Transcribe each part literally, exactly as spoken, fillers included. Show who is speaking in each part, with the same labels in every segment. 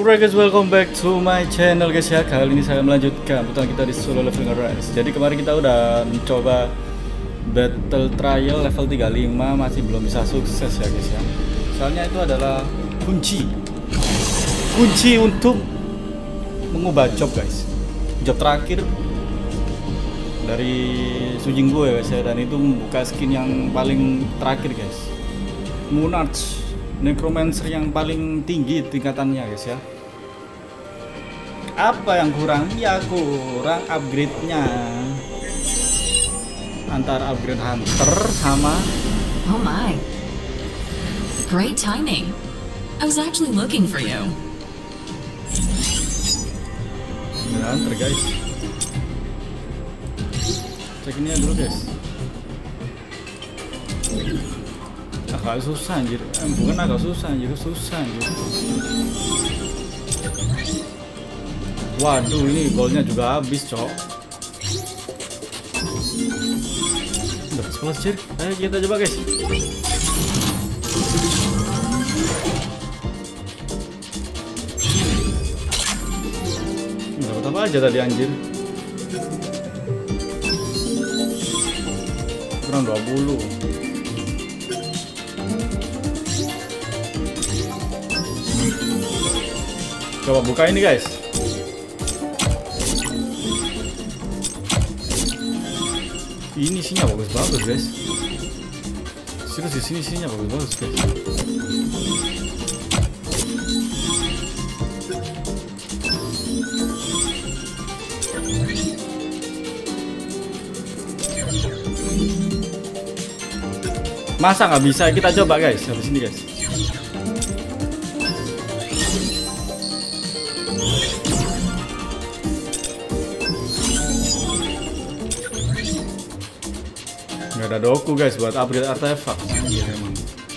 Speaker 1: Alright guys, welcome back to my channel guys ya. Kali ini saya melanjutkan putar kita di solo leveling race. Jadi kemarin kita udah mencoba battle trial level tiga puluh lima, masih belum bisa sukses ya guys ya. Soalnya itu adalah kunci Kunci untuk mengubah job guys. Job terakhir dari Sujinggo ya guys ya. Dan itu membuka skin yang paling terakhir guys, Monarch Necromancer yang paling tinggi tingkatannya guys ya. Apa yang kurang? Ya kurang upgrade-nya. Antara upgrade Hunter sama
Speaker 2: Oh my. Great timing. I was actually looking for you.
Speaker 1: Hunter guys. Cek ini dulu guys. Agak susah anjir, eh, bukan agak susah anjir, susah anjir. Waduh, ini golnya juga habis cok. Udah sebelas anjir, ayo kita coba guys. Dapat apa aja tadi anjir. Kurang dua puluh. Coba buka ini guys. Ini isinya bagus-bagus guys. Serius di sini isinya bagus-bagus guys. Masa nggak bisa? Kita coba guys. Habis ini guys. Nggak ada doku guys buat upgrade artefak. Anjir emang.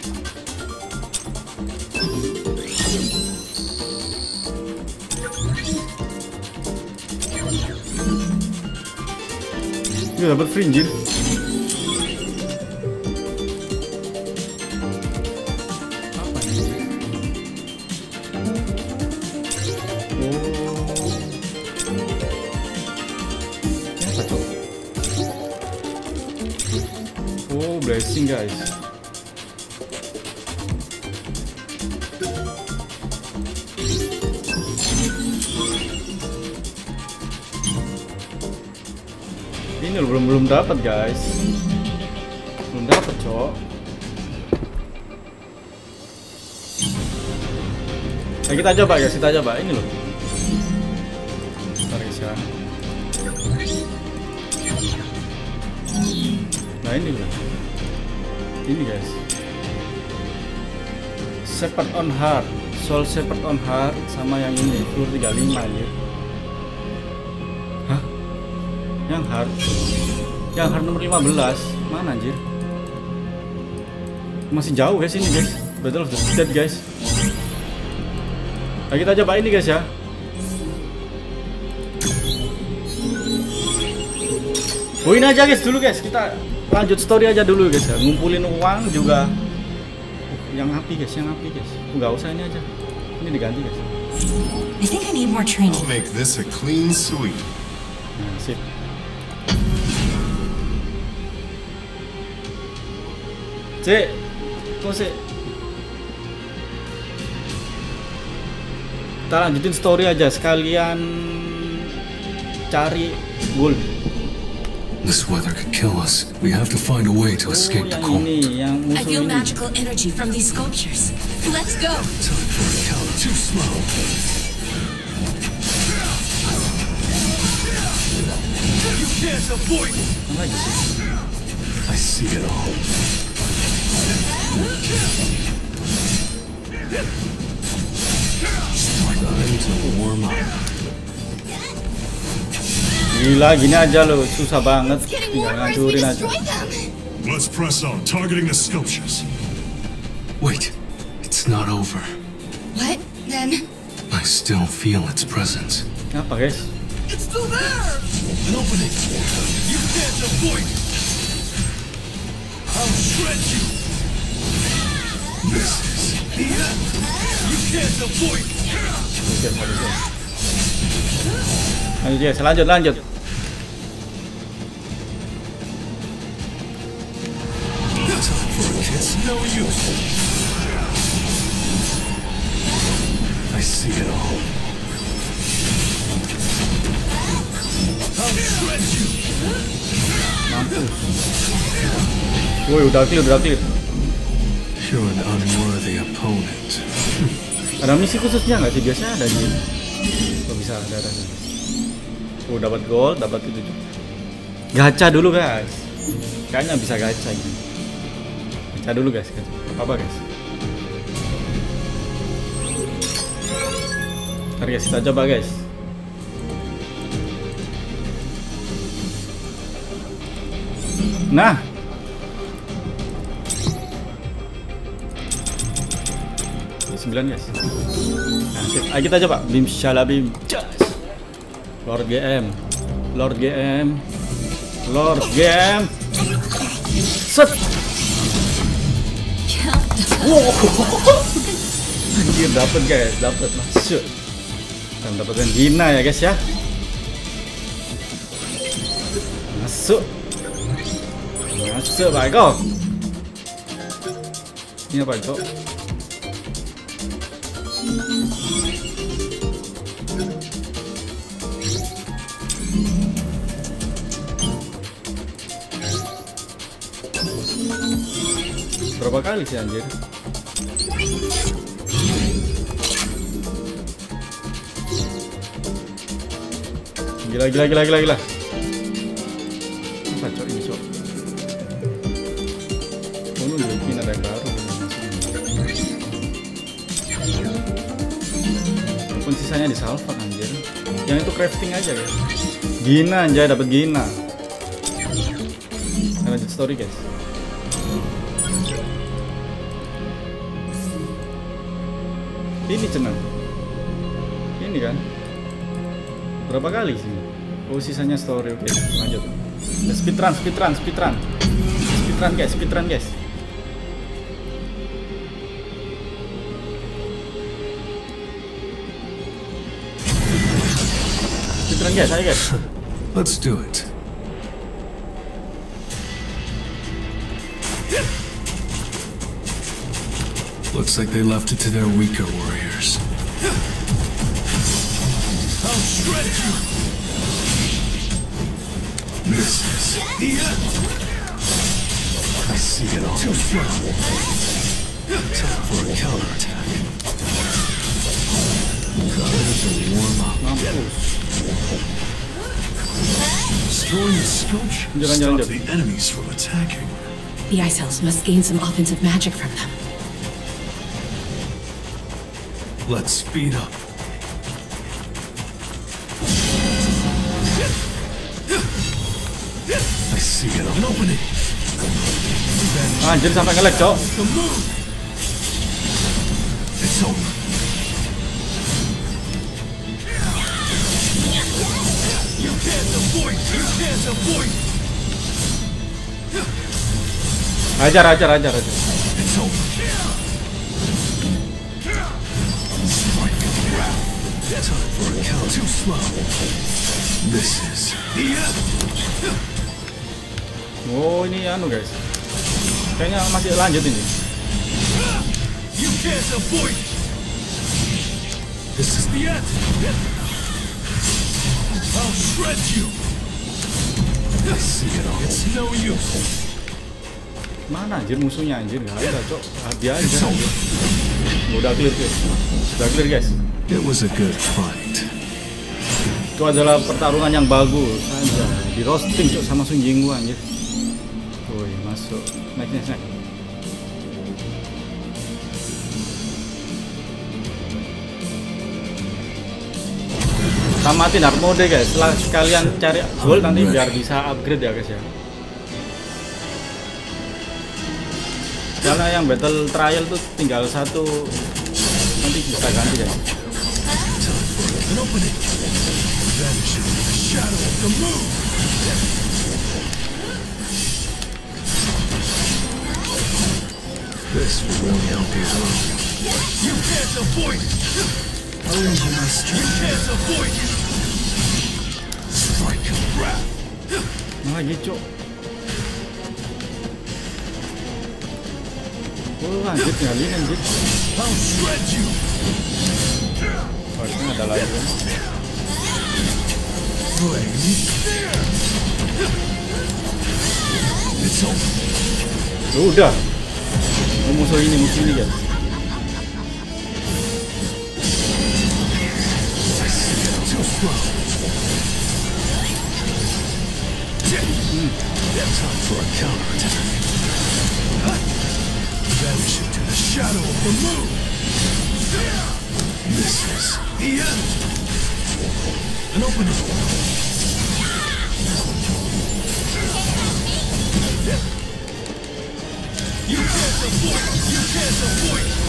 Speaker 1: Ini dapat free anjir. Apa ini? Oh. Ini apa tuh? Oh, blessing guys. Ini loh, belum belum dapat guys. Belum dapat, cok. Nah, kita coba guys, kita coba ini loh. Bentar guys ya. Nah, ini loh. Ini guys, Shepherd on Heart, Soul Shepherd on Heart, sama yang ini floor tiga puluh lima ya. Hah? Yang Heart, yang Heart nomor lima belas mana anjir? Masih jauh guys ini guys, Battle of the Dead guys. Nah, kita coba ini guys ya. Oh, ini aja guys dulu guys, kita lanjut story aja dulu guys ya. Ngumpulin uang juga. Uh, yang api guys, yang api guys. Enggak usah ini aja. Ini diganti guys.
Speaker 2: I think I need more training.
Speaker 3: I'll make this a clean sweep.
Speaker 1: Nah, sip. Cek, kok sih? Kita lanjutin story aja sekalian cari gold.
Speaker 4: This weather could kill us. We have to find a way to escape the cold.
Speaker 2: I feel magical energy from these sculptures. Let's go.
Speaker 4: Time for a count. Too slow.
Speaker 3: You can't avoid it.
Speaker 4: I see it all. Time to warm up.
Speaker 1: Gila, gini aja loh, susah banget. Tinggal ngancurin aja.
Speaker 3: Let's press on, targeting the sculptures.
Speaker 4: Wait, it's not over.
Speaker 2: What then?
Speaker 4: I still feel its presence.
Speaker 1: Apa guys?
Speaker 3: It's still there. An opening. You can't avoid it. I'll shred you.
Speaker 4: This is
Speaker 3: You can't avoid.
Speaker 1: Oke, oke. Lanjut guys, lanjut lanjut.
Speaker 3: It's no use. I see it all. I'll shred you.
Speaker 1: Mampus. Woi, udah clear, udah clear.
Speaker 3: You're an unworthy opponent.
Speaker 1: Ada misi khususnya nggak sih? Biasanya ada di. Oh bisa, ada ada. Oh dapat gold, dapat itu juga. Gacha dulu guys. Kayaknya bisa gacha gitu. Gacha dulu guys. Gacha. Apa guys? Mari guys kita coba guys. Nah. sembilan guys. Nah, sip. Ayo kita coba bim shalabim. Lord G M. Lord G M. Lord G M. Set. Wow. Anjir dapat guys, dapat masuk. Dan dapatkan Gina ya guys ya. Masuk. Masuk baik kok. Ini apa itu? Berapa kali sih anjir? Gila gila gila gila gila. Apa cok ini cok? Oh lu bikin ada yang baru. Walaupun sisanya di salva anjir. Yang itu crafting aja guys. Gina anjay dapat Gina. Nah, lanjut story guys. Ini cenang. Ini kan. Berapa kali sih? Oh sisanya story. Oke, lanjut. Speedrun, speedrun, speedrun. Speedrun guys, speedrun guys. Speedrun guys, ayo guys.
Speaker 4: Let's do it. Looks like they left it to their weaker warriors.
Speaker 3: I'll shred you.
Speaker 4: Misses.
Speaker 3: I see it all. Too strong.
Speaker 4: Time for a counterattack. Colors will warm up.
Speaker 1: Mampus.
Speaker 3: Destroying the sculpture.
Speaker 1: Jangan, jangan,
Speaker 3: Stop
Speaker 1: jangan.
Speaker 3: the enemies from attacking.
Speaker 2: The ice elves must gain some offensive magic from them.
Speaker 4: Let's speed up.
Speaker 3: I see it all. An opening.
Speaker 1: Anjir sampai nge-lag cok.
Speaker 3: The move. It's over. You can't avoid. You can't avoid.
Speaker 1: Ajar ajar ajar ajar.
Speaker 3: It's over. Strike.
Speaker 4: Time for a count.
Speaker 3: Too slow.
Speaker 4: Misses.
Speaker 1: Oh ini anu guys. Kayaknya masih lanjut ini.
Speaker 3: You can't avoid.
Speaker 4: This is
Speaker 3: The end. I'll shred you.
Speaker 4: I see it all.
Speaker 3: It's no use.
Speaker 1: Mana anjir musuhnya anjir nggak ada cok. Dia aja. Anjir. Udah clear guys. Udah clear guys.
Speaker 4: It was a good fight.
Speaker 1: Itu adalah pertarungan yang bagus aja. Di roasting cok sama Sun Jingwu anjir. Woi masuk. Next next next. Tamatin hard mode guys. Setelah sekalian cari gold nanti biar bisa upgrade ya guys ya. Karena yang battle trial tuh tinggal satu, nanti bisa ganti ya.
Speaker 3: An opening. Vanishing in the shadow of the moon.
Speaker 4: This will really help you out.
Speaker 3: You can't avoid it. I'll lend you my strength. You can't avoid it. Strike and grab.
Speaker 1: Nah gitu. Oh lanjut nyalin lanjut.
Speaker 3: I'll shred you.
Speaker 1: Oh ini ada lagi kan.
Speaker 3: It's over.
Speaker 1: Oh, udah. Oh, musuh ini musuh ini guys.
Speaker 3: Too slow. Hmm. Time for a counterattack. Vanish into the shadow of the moon. This is the end. An opening. You can't avoid it. You can't avoid it.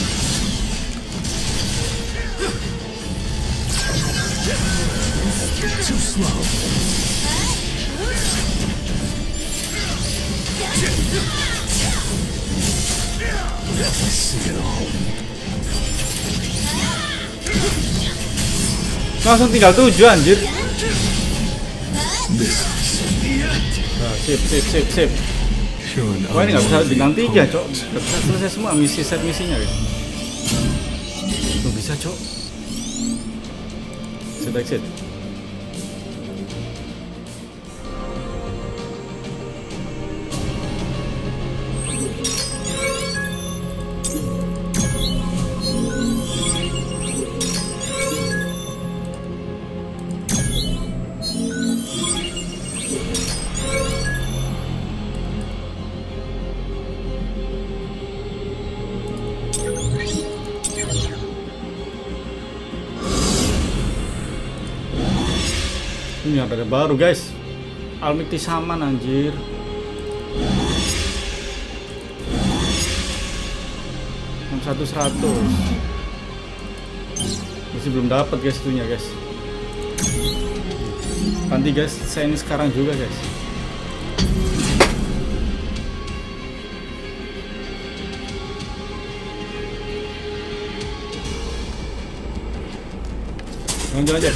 Speaker 3: Too slow. I see it all.
Speaker 1: Langsung tinggal tujuh anjir.
Speaker 3: This is the end.
Speaker 1: Nah, sip sip sip sip.
Speaker 3: You're an
Speaker 1: Wah ini nggak bisa bintang tiga
Speaker 3: unworthy
Speaker 1: cok.
Speaker 3: opponent.
Speaker 1: Nggak bisa selesai semua misi set misinya guys. Tuh bisa cok. Exit exit. Ini ada baru guys. Almikti Saman anjir. enam satu seratus. Masih belum dapat guys itunya guys. Nanti guys, saya ini sekarang juga guys. Lanjut aja.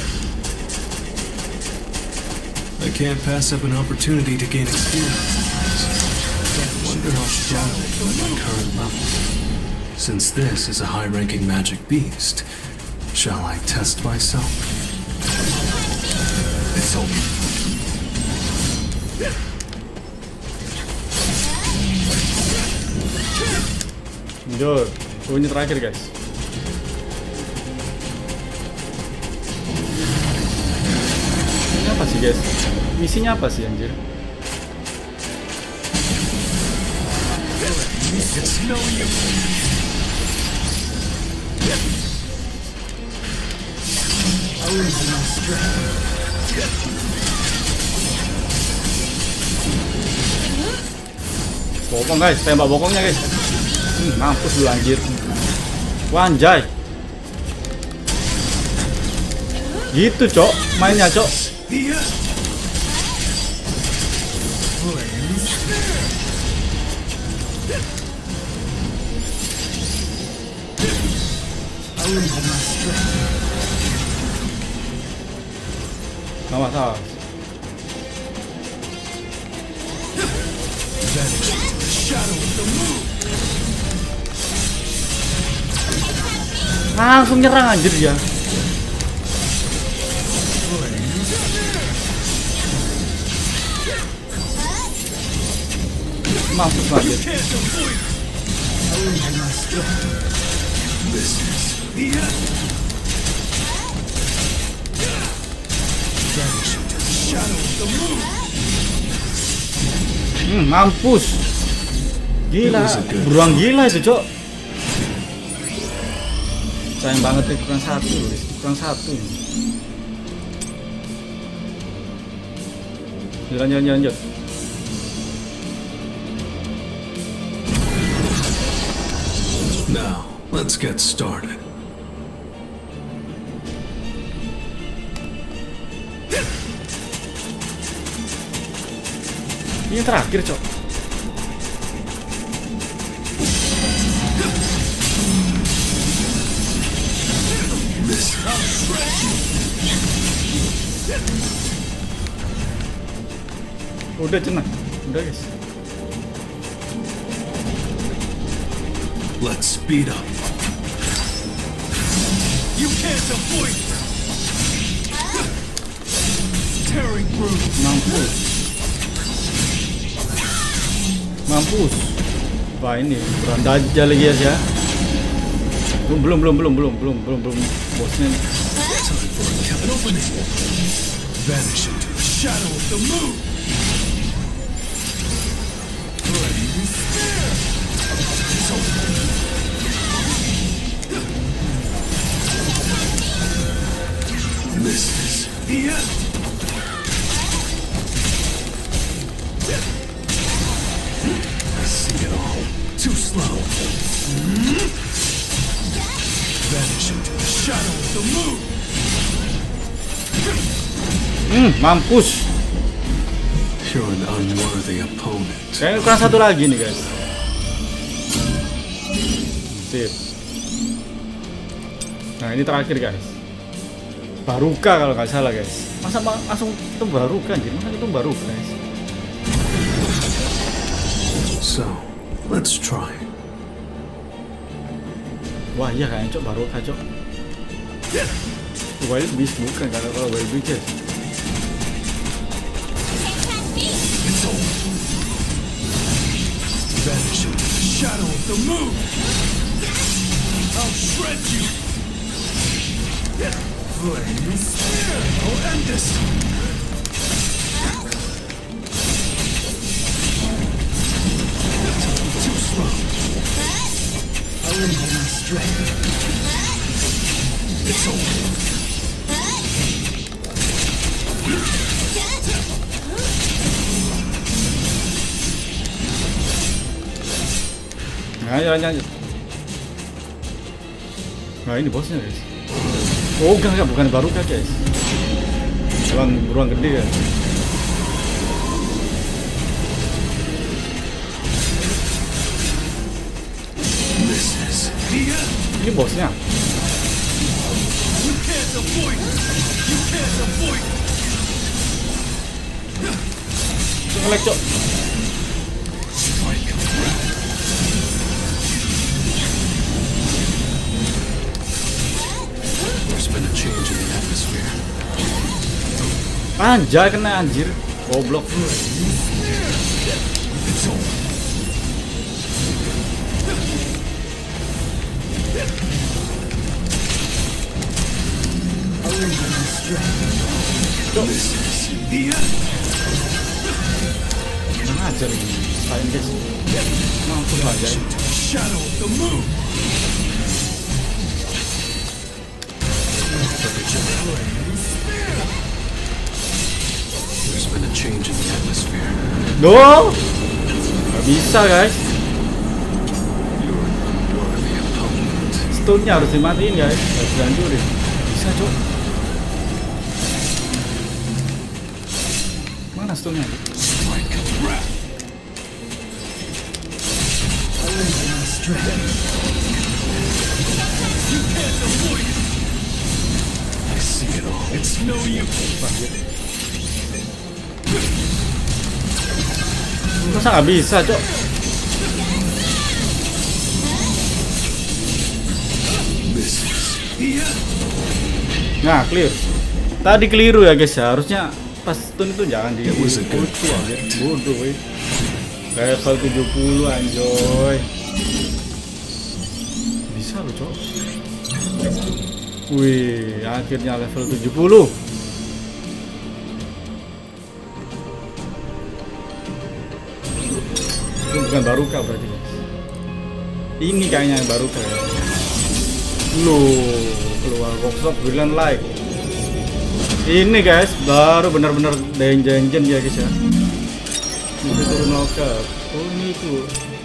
Speaker 4: I can't pass up an opportunity to gain experience. I wonder how strong I am at my current level. Since this is a high-ranking magic beast, shall I test myself?
Speaker 3: It's over.
Speaker 1: Lanjut. Oh, ini terakhir guys. Ini apa sih guys? Misinya apa sih anjir?
Speaker 3: It's no use. I'll lose my strength.
Speaker 1: Bokong guys, tembak bokongnya guys. Hmm, mampus dulu anjir. Wanjay. Gitu cok, mainnya cok.
Speaker 3: The end. I'll lose my strength.
Speaker 1: Gak masalah.
Speaker 3: Vanish into the shadow of the moon.
Speaker 1: Langsung nyerang anjir dia. Mampus anjir.
Speaker 3: Can't avoid it. I'll lose my strength. This is the end. Vanish into the shadow of the moon.
Speaker 1: Hmm, mampus. Gila, beruang gila itu cok. Sayang banget nih kurang satu, kurang satu. Lanjut, lanjut, lanjut.
Speaker 4: Now, let's get started.
Speaker 1: Ini yang terakhir cok. Udah cenah, udah guys.
Speaker 4: Let's speed up.
Speaker 3: You can't avoid tearing through.
Speaker 1: Mampus. Mampus. Wah ini kurang dajjal lagi ya. Belum belum belum belum belum belum belum belum bosnya.
Speaker 3: Time for an opening. Vanish into the shadow of the moon.
Speaker 4: This is
Speaker 3: The end.
Speaker 4: I see it all.
Speaker 3: Too slow. Vanish into the shadow of the moon.
Speaker 1: Hmm, mampus.
Speaker 4: You're an unworthy opponent.
Speaker 1: Kayaknya kurang satu lagi nih guys. Sip. Nah ini terakhir guys. Baruka kalau nggak salah guys. Masa ma langsung itu Baruka anjir? Masa itu Baruka guys?
Speaker 4: So, let's try.
Speaker 1: Wah iya kayaknya cok Baruka cok. Wild Beast bukan kalau kalau Wild Beast guys.
Speaker 3: Vanish into the shadow of the moon. I'll shred you. I'll end this. Too slow. I'll end my strength. It's over.
Speaker 1: Nah, ayo, ayo, ayo. Nah ini bosnya guys. Oh enggak enggak bukan Baruka guys. Ruang ruang gede ya.
Speaker 3: This is the end.
Speaker 1: Ini bosnya.
Speaker 3: You can't avoid it. You can't avoid it.
Speaker 1: Ngelek cok.
Speaker 3: Strike.
Speaker 4: There's been a change in the atmosphere.
Speaker 1: Anjay kena anjir. Goblok.
Speaker 3: It's over. I'll end my strength. This is the end.
Speaker 1: Mana aja lagi. Sayang guys. Mampus aja.
Speaker 3: Shadow of the moon.
Speaker 4: There's been a change in the atmosphere.
Speaker 1: Duh. Gak bisa guys.
Speaker 4: You're an unworthy opponent.
Speaker 1: Stun-nya harus dimatiin guys. Harus dihancurin. Bisa cok. Mana stun-nya?
Speaker 3: Strike. Wrap. I'll end my strength. You can't avoid it.
Speaker 4: I see it all.
Speaker 3: It's no use.
Speaker 1: Masa nggak bisa cok?
Speaker 3: This is the end.
Speaker 1: Nah clear. Tadi keliru ya guys ya. Harusnya pas stun itu jangan di
Speaker 4: It was a good
Speaker 1: ulti aja.
Speaker 4: fight.
Speaker 1: Bodoh weh. Level tujuh puluh anjoy. Bisa loh cok. Wih, akhirnya level tujuh puluh. Itu bukan Baruka berarti guys. Ini kayaknya yang Baruka ya. Loh, keluar workshop Brilliant Light. Ini guys, baru benar-benar danger ya guys ya. Bisa turun knockout. Oh ini itu.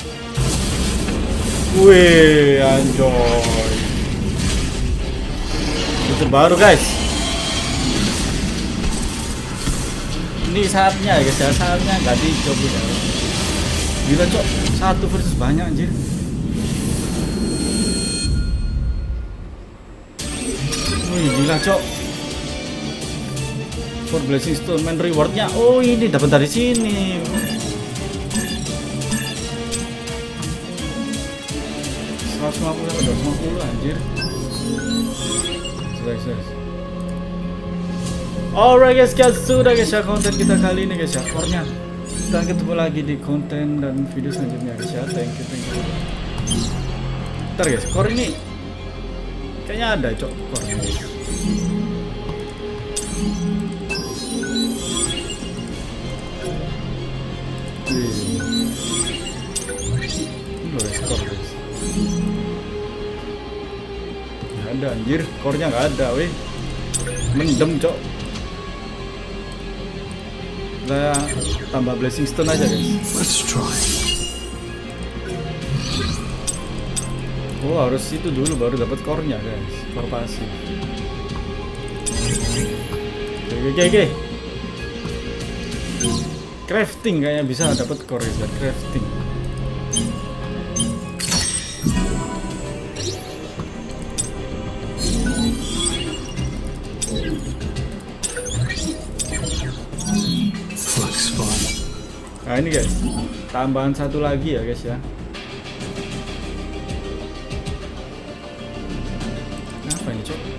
Speaker 1: Wih, anjoy. Itu baru guys. Ini saatnya ya guys ya, saatnya nggak dicoba ya. Gila cok, satu versus banyak anjir. Wih gila cok. for blessing stone, main rewardnya. Oh ini dapat dari sini. seratus lima puluh sampai dua ratus lima puluh anjir. Guys, guys. Alright guys, guys, sudah guys ya konten kita kali ini guys ya. Core-nya. Kita ketemu lagi di konten dan video selanjutnya guys ya. Thank you, thank you. Ntar guys, core ini kayaknya ada cok core guys. Ini loh guys, core guys. Nggak ada anjir, core-nya nggak ada weh. Mendem cok. Kita tambah blessing stone aja guys.
Speaker 4: Let's try.
Speaker 1: Oh harus itu dulu baru dapat core-nya guys. Core pasif. Oke oke oke. Crafting kayaknya bisa dapat core guys. Crafting. Nah ini guys, tambahan satu lagi ya guys ya. Apa ini cok?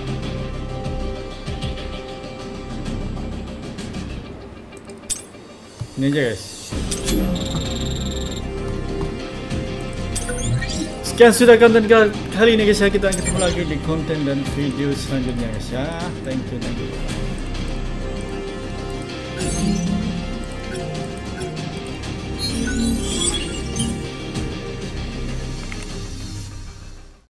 Speaker 1: Ini aja guys. Sekian sudah konten kali ini guys ya. Kita ketemu lagi di konten dan video selanjutnya guys ya. Thank you, thank you.